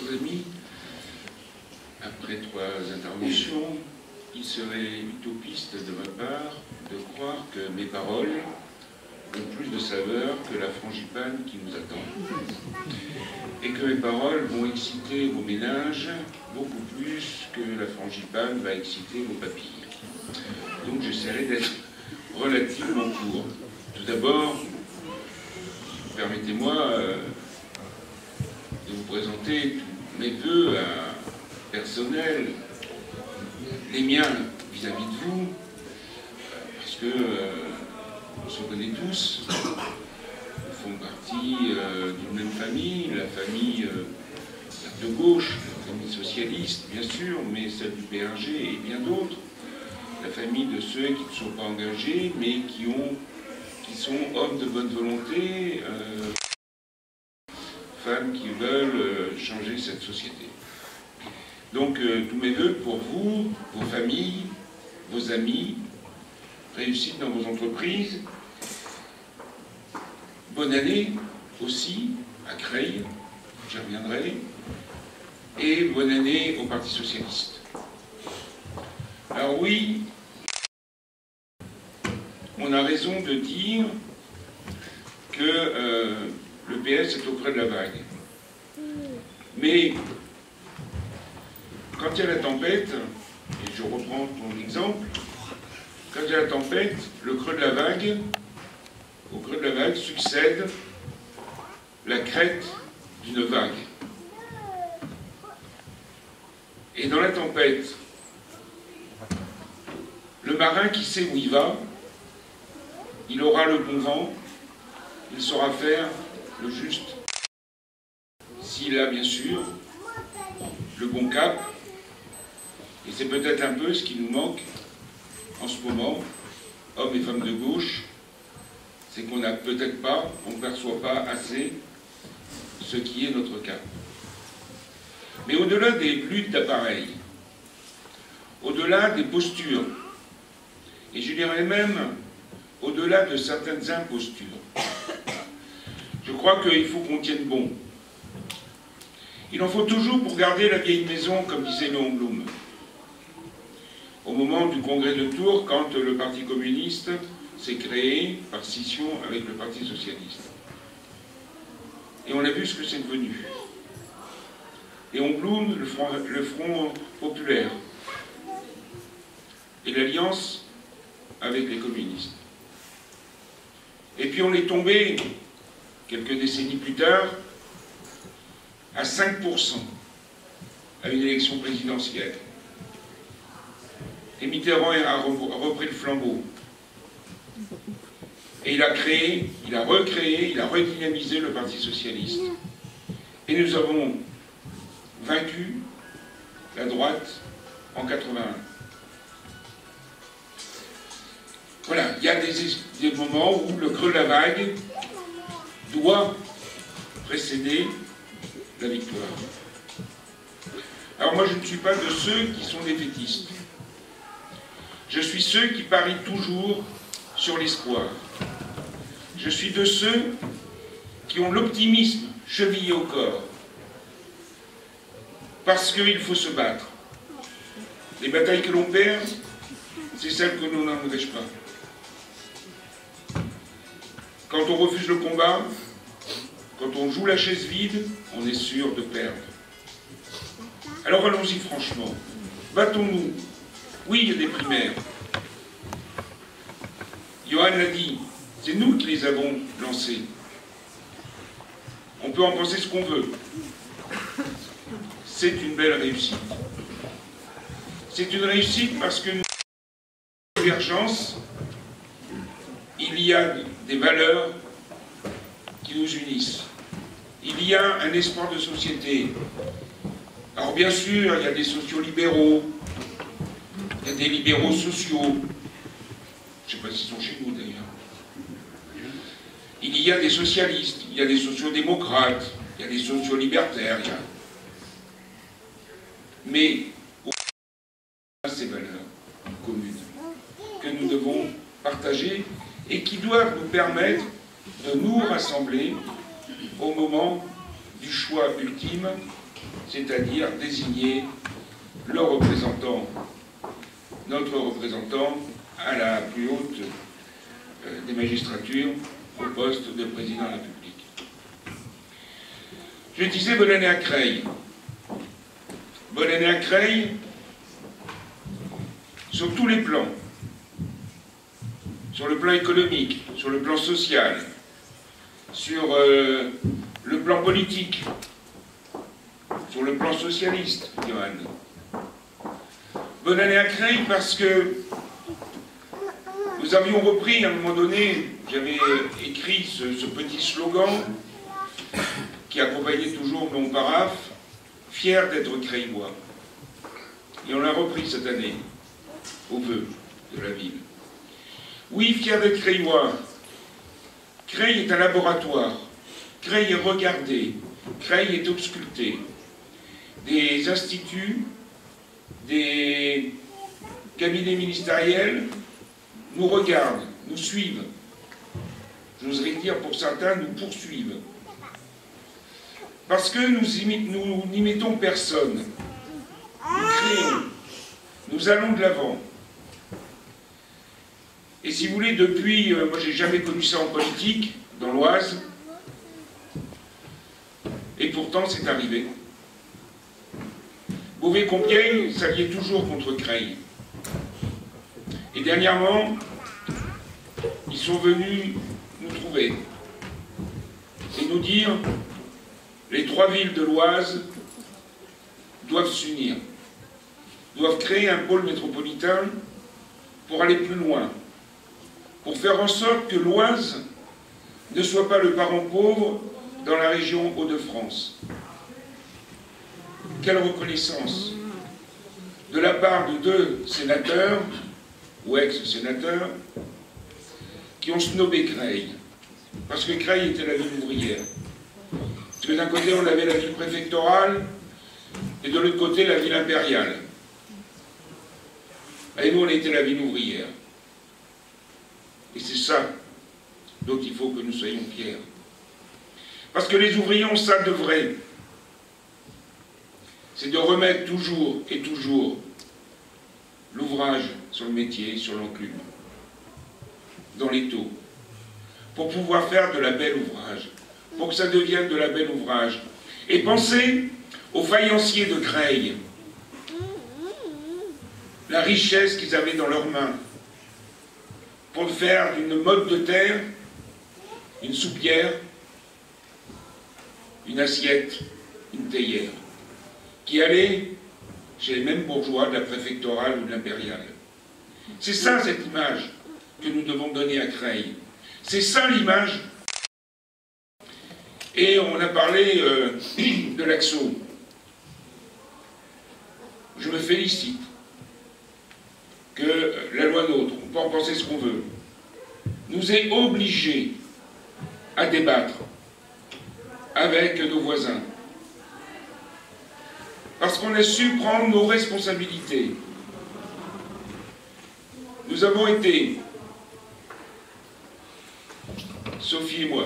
chers amis, après 3 interventions, il serait utopiste de ma part de croire que mes paroles ont plus de saveur que la frangipane qui nous attend. Et que mes paroles vont exciter vos ménages beaucoup plus que la frangipane va exciter vos papilles. Donc j'essaierai d'être relativement court. Tout d'abord, permettez-moi de vous présenter tous mes vœux personnels, les miens vis-à-vis de vous, parce que on se connaît tous, nous faisons partie d'une même famille, la famille de gauche, la famille socialiste, bien sûr, mais celle du PRG et bien d'autres, la famille de ceux qui ne sont pas engagés, mais qui sont hommes de bonne volonté, femmes qui veulent changer cette société. Donc, tous mes vœux pour vous, vos familles, vos amis, réussite dans vos entreprises. Bonne année aussi à Creil, j'y reviendrai, et bonne année au Parti Socialiste. Alors oui, on a raison de dire que le PS est au creux de la vague. Mais quand il y a la tempête, et je reprends ton exemple, quand il y a la tempête, au creux de la vague succède la crête d'une vague. Et dans la tempête, le marin qui sait où il va, il aura le bon vent, il saura faire le juste, s'il a bien sûr le bon cap, et c'est peut-être un peu ce qui nous manque en ce moment, hommes et femmes de gauche, c'est qu'on n'a peut-être pas, on ne perçoit pas assez ce qui est notre cas. Mais au-delà des luttes d'appareil, au-delà des postures, et je dirais même au-delà de certaines impostures, je crois qu'il faut qu'on tienne bon. Il en faut toujours pour garder la vieille maison, comme disait Léon Blum. Au moment du congrès de Tours, quand le Parti communiste s'est créé par scission avec le Parti socialiste. Et on a vu ce que c'est devenu. Léon Blum, le Front populaire, et l'alliance avec les communistes. Et puis on est tombé, quelques décennies plus tard, à 5% à une élection présidentielle. Et Mitterrand a repris le flambeau. Et il a créé, il a recréé, il a redynamisé le Parti socialiste. Et nous avons vaincu la droite en 81. Voilà, il y a des moments où le creux de la vague doit précéder la victoire. Alors moi, je ne suis pas de ceux qui sont défaitistes. Je suis ceux qui parient toujours sur l'espoir. Je suis de ceux qui ont l'optimisme chevillé au corps. Parce qu'il faut se battre. Les batailles que l'on perd, c'est celles que l'on n'engage pas. Quand on refuse le combat, quand on joue la chaise vide, on est sûr de perdre. Alors allons-y franchement. Battons-nous. Oui, il y a des primaires. Johan l'a dit, c'est nous qui les avons lancées. On peut en penser ce qu'on veut. C'est une belle réussite. C'est une réussite parce que nous avons une convergence, il y a des valeurs qui nous unissent. Il y a un espoir de société. Alors bien sûr, il y a des sociaux-libéraux, il y a des libéraux sociaux. Je ne sais pas s'ils sont chez nous d'ailleurs. Il y a des socialistes, il y a des sociaux-démocrates, il y a des sociaux-libertaires. Mais au-delà de ces valeurs communes que nous devons partager et qui doivent nous permettre de nous rassembler au moment du choix ultime c'est-à-dire désigner le représentant, notre représentant à la plus haute des magistratures au poste de président de la République. Je disais bonne année à Creil. Bonne année à Creil sur tous les plans. Sur le plan économique, sur le plan social, sur le plan politique, sur le plan socialiste, Johan. Bonne année à Creil parce que nous avions repris à un moment donné, j'avais écrit ce petit slogan qui accompagnait toujours mon paraphe, fier d'être Creillois. Et on l'a repris cette année, au vœu de la ville. Oui, fier d'être Creillois. Creil est un laboratoire. Creil est regardé. Creil est ausculté. Des instituts, des cabinets ministériels nous regardent, nous suivent. J'oserais dire pour certains, nous poursuivent. Parce que nous n'imitons personne. Nous créons. Nous allons de l'avant. Et si vous voulez, depuis, moi j'ai jamais connu ça en politique, dans l'Oise, et pourtant c'est arrivé. Beauvais-Compiègne s'alliait toujours contre Creil. Et dernièrement, ils sont venus nous trouver et nous dire les trois villes de l'Oise doivent s'unir, doivent créer un pôle métropolitain pour aller plus loin, pour faire en sorte que l'Oise ne soit pas le parent pauvre dans la région Hauts-de-France. Quelle reconnaissance de la part de deux sénateurs, ou ex-sénateurs, qui ont snobé Creil, parce que Creil était la ville ouvrière. Parce que d'un côté, on avait la ville préfectorale, et de l'autre côté, la ville impériale. Et nous, on était la ville ouvrière. Et c'est ça dont il faut que nous soyons fiers. Parce que les ouvriers ont ça de vrai. C'est de remettre toujours et toujours l'ouvrage sur le métier, sur l'enclume, dans les taux, pour pouvoir faire de la belle ouvrage, pour que ça devienne de la belle ouvrage. Et pensez aux faïenciers de Creil, la richesse qu'ils avaient dans leurs mains, pour faire d'une motte de terre une soupière, une assiette, une théière, qui allait chez les mêmes bourgeois de la préfectorale ou de l'impériale. C'est ça, cette image que nous devons donner à Creil. C'est ça l'image. Et on a parlé de l'Axo. Je me félicite que la loi NOTRe, on peut en penser ce qu'on veut, nous ait obligés à débattre avec nos voisins. Parce qu'on a su prendre nos responsabilités. Nous avons été, Sophie et moi,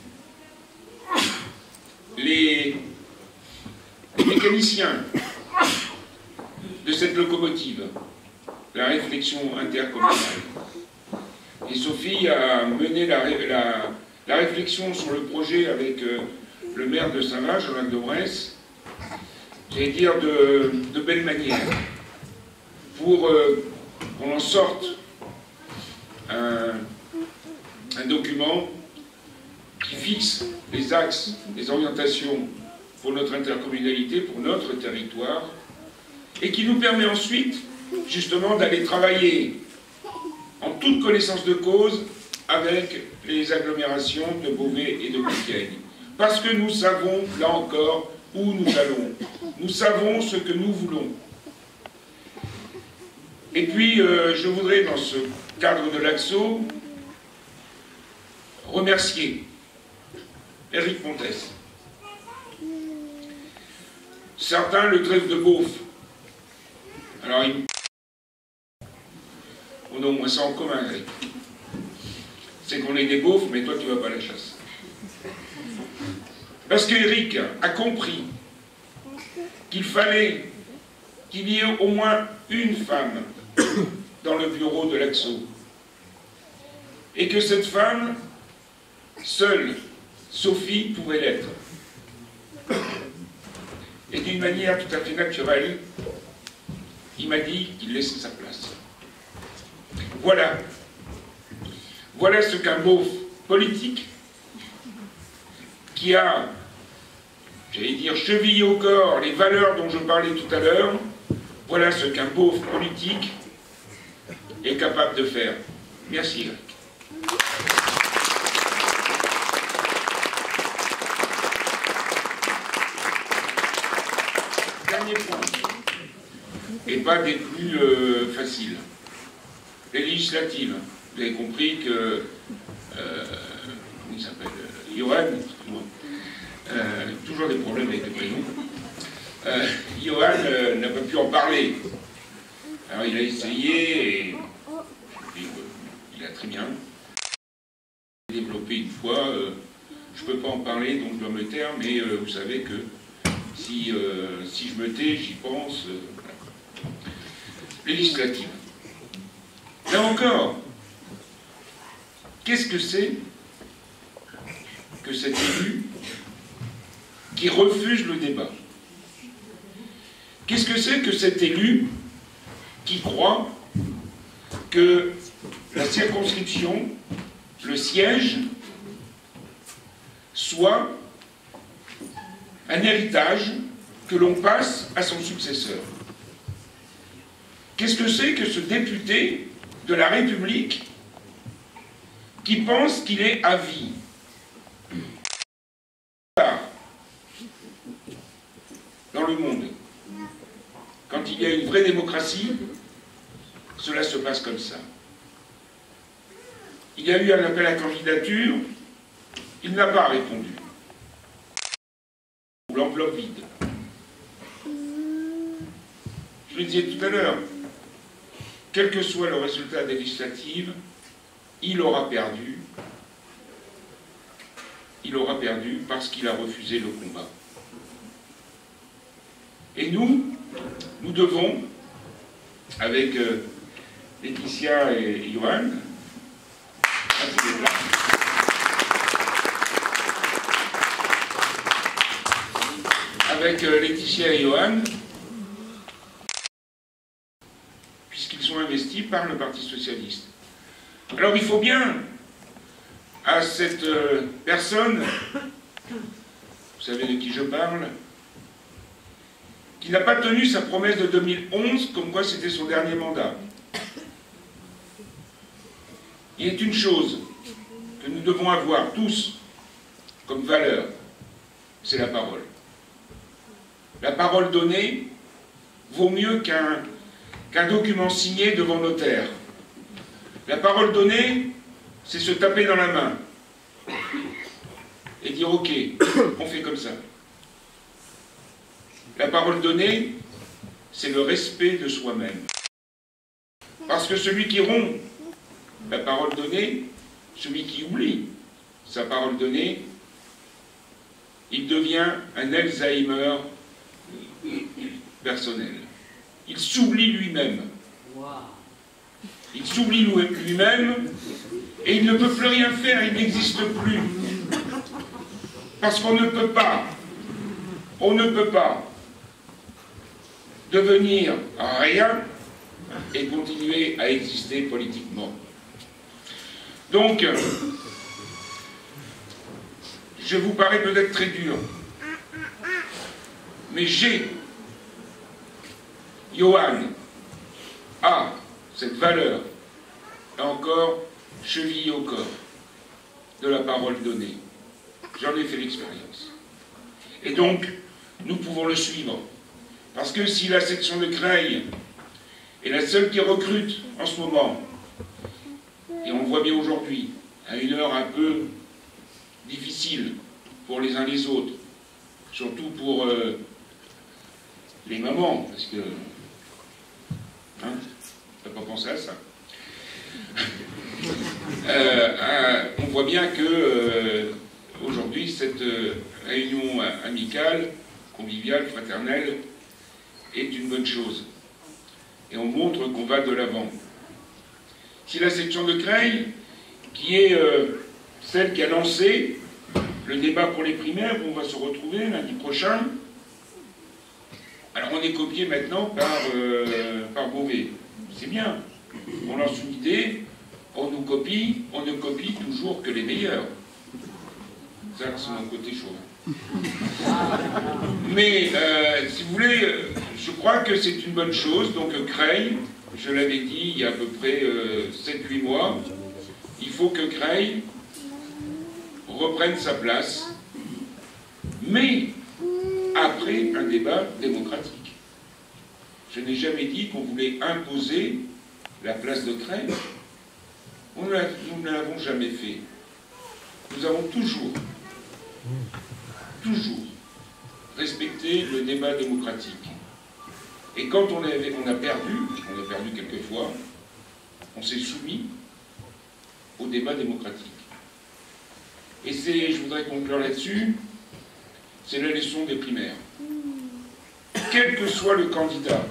les mécaniciens de cette locomotive, la réflexion intercommunale. Et Sophie a mené la réflexion sur le projet avec le maire de Saint-Vaast, Jean-Jacques de Bresse, j'allais dire de belle manière, pour qu'on en sorte un document qui fixe les axes, les orientations pour notre intercommunalité, pour notre territoire, et qui nous permet ensuite, justement, d'aller travailler en toute connaissance de cause avec les agglomérations de Beauvais et de Compiègne. Parce que nous savons, là encore, où nous allons. Nous savons ce que nous voulons. Et puis, je voudrais, dans ce cadre de l'Axo, remercier Éric Montès. Certains le traitent de beauf. Alors, on a au moins ça en commun, Éric. C'est qu'on est des beaufs, mais toi, tu ne vas pas à la chasse. Parce qu'Éric a compris qu'il fallait qu'il y ait au moins une femme dans le bureau de l'AXO. Et que cette femme, seule, Sophie, pouvait l'être. Et d'une manière tout à fait naturelle, il m'a dit qu'il laissait sa place. Voilà. Voilà ce qu'un beauf politique qui a, j'allais dire, chevillé au corps les valeurs dont je parlais tout à l'heure, voilà ce qu'un beauf politique est capable de faire. Merci, Eric. Dernier point, et pas des plus faciles. Les législatives. Vous avez compris que, comment il s'appelle, Johan, toujours des problèmes avec les prénoms, Johan n'a pas pu en parler. Alors il a essayé, et il a très bien développé une fois. Je ne peux pas en parler, donc je dois me taire, mais vous savez que si je me tais, j'y pense. Voilà. Législative. Là encore, qu'est-ce que c'est que cet élu qui refuse le débat? Qu'est-ce que c'est que cet élu qui croit que la circonscription, le siège, soit un héritage que l'on passe à son successeur? Qu'est-ce que c'est que ce député de la République qui pense qu'il est à vie? Dans le monde, quand il y a une vraie démocratie, cela se passe comme ça. Il y a eu un appel à candidature, il n'a pas répondu. L'enveloppe vide. Je le disais tout à l'heure, quel que soit le résultat des législatives, il aura perdu parce qu'il a refusé le combat. Et nous devons, avec Laetitia et Johan, puisqu'ils sont investis par le Parti socialiste. Alors il faut bien à cette personne, vous savez de qui je parle, qui n'a pas tenu sa promesse de 2011, comme quoi c'était son dernier mandat. Il est une chose que nous devons avoir tous comme valeur, c'est la parole. La parole donnée vaut mieux qu'un document signé devant notaire. La parole donnée, c'est se taper dans la main et dire « Ok, on fait comme ça ». La parole donnée, c'est le respect de soi-même. Parce que celui qui rompt la parole donnée, celui qui oublie sa parole donnée, il devient un Alzheimer personnel. Il s'oublie lui-même. Il s'oublie lui-même et il ne peut plus rien faire, il n'existe plus. Parce qu'on ne peut pas devenir rien et continuer à exister politiquement. Donc, je vous parais peut-être très dur, mais Johan a cette valeur, là encore, chevillée au corps de la parole donnée. J'en ai fait l'expérience. Et donc, nous pouvons le suivre. Parce que si la section de Creil est la seule qui recrute en ce moment, et on le voit bien aujourd'hui, à une heure un peu difficile pour les uns les autres, surtout pour les mamans, parce que hein, t'as pas pensé à ça. On voit bien que aujourd'hui cette réunion amicale, conviviale, fraternelle est une bonne chose. Et on montre qu'on va de l'avant. Si la section de Creil, qui est celle qui a lancé le débat pour les primaires, où on va se retrouver lundi prochain, alors on est copié maintenant par Beauvais. C'est bien. On lance une idée, on nous copie, on ne copie toujours que les meilleurs. Ça, c'est mon côté chauvin. Mais, si vous voulez, je crois que c'est une bonne chose. Donc, Creil, je l'avais dit il y a à peu près 7-8 mois, il faut que Creil reprenne sa place, mais après un débat démocratique. Je n'ai jamais dit qu'on voulait imposer la place de Creil. Nous ne l'avons jamais fait. Nous avons toujours respecté le débat démocratique. Et quand on a perdu quelquefois, on s'est soumis au débat démocratique. Et je voudrais conclure là-dessus, c'est la leçon des primaires. Quel que soit le candidat,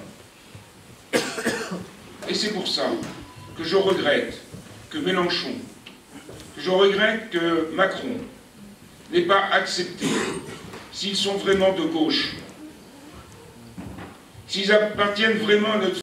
et c'est pour ça que je regrette que Mélenchon, que je regrette que Macron n'ait pas accepté, s'ils sont vraiment de gauche, s'ils appartiennent vraiment à notre